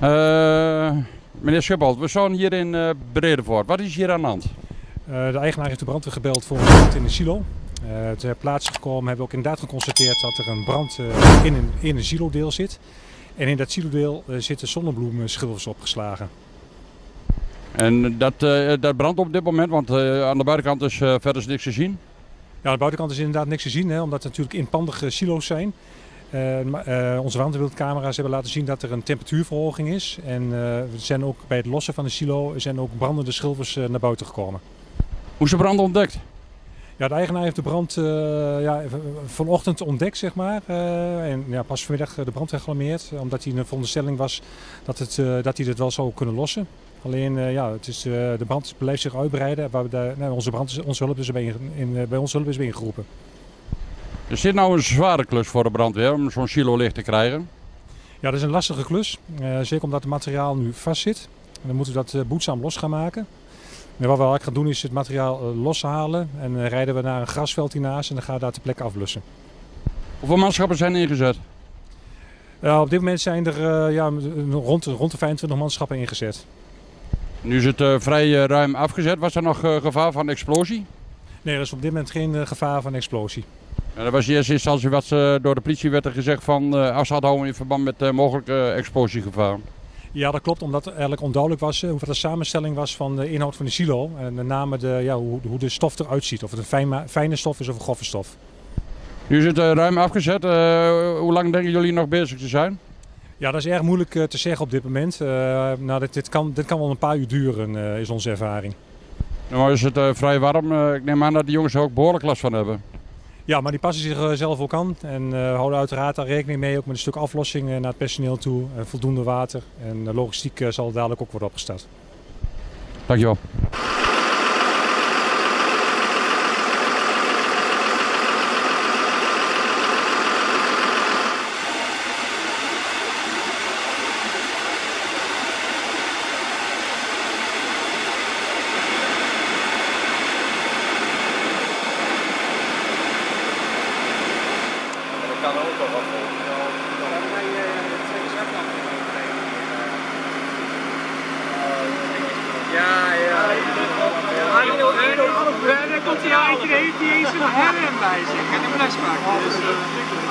Meneer Schiphol, we staan hier in Bredevoort. Wat is hier aan de hand? De eigenaar heeft de brandweer gebeld voor een brand in de silo. Ter plaatse gekomen hebben we ook inderdaad geconstateerd dat er een brand in een silodeel zit. En in dat silodeel zitten zonnebloemschilfers opgeslagen. En dat brandt op dit moment, want aan de buitenkant is verder niks te zien? Ja, aan de buitenkant is inderdaad niks te zien, hè, omdat het natuurlijk inpandige silo's zijn. Onze warmtebeeldcamera's hebben laten zien dat er een temperatuurverhoging is. En we zijn ook bij het lossen van de silo zijn ook brandende schilfers naar buiten gekomen. Hoe is de brand ontdekt? Ja, de eigenaar heeft de brand vanochtend ontdekt, zeg maar. En ja, pas vanmiddag de brandweer gealarmeerd, omdat hij in de veronderstelling was dat hij het wel zou kunnen lossen. Alleen de brand blijft zich uitbreiden, waar onze hulp is bij ingeroepen. Is dit nou een zware klus voor de brandweer om zo'n silo licht te krijgen? Ja, dat is een lastige klus. Zeker omdat het materiaal nu vast zit. En dan moeten we dat behoedzaam los gaan maken. En wat we eigenlijk gaan doen is het materiaal loshalen en rijden we naar een grasveld hiernaast en dan gaan we daar ter plekke afblussen. Hoeveel manschappen zijn ingezet? Op dit moment zijn er rond de 25 manschappen ingezet. Nu is het vrij ruim afgezet. Was er nog gevaar van explosie? Nee, er is op dit moment geen gevaar van explosie. En dat was in eerste instantie wat door de politie werd er gezegd van afstand houden in verband met mogelijke explosiegevaar. Ja, dat klopt, omdat het eigenlijk onduidelijk was wat de samenstelling was van de inhoud van de silo. En met name hoe de stof eruit ziet, of het een fijne stof is of een grove stof. Nu is het ruim afgezet. Hoe lang denken jullie nog bezig te zijn? Ja, dat is erg moeilijk te zeggen op dit moment. Dit kan wel een paar uur duren, is onze ervaring. Nou is het vrij warm. Ik neem aan dat de jongens er ook behoorlijk last van hebben. Ja, maar die passen zich zelf ook aan en houden uiteraard daar rekening mee, ook met een stuk aflossing naar het personeel toe, voldoende water en logistiek zal dadelijk ook worden opgestart. Dankjewel. Kan ook wel wat volgen. Ja. En dan komt hij uit, die heeft niet eens een herren bij zich. En een flesbak.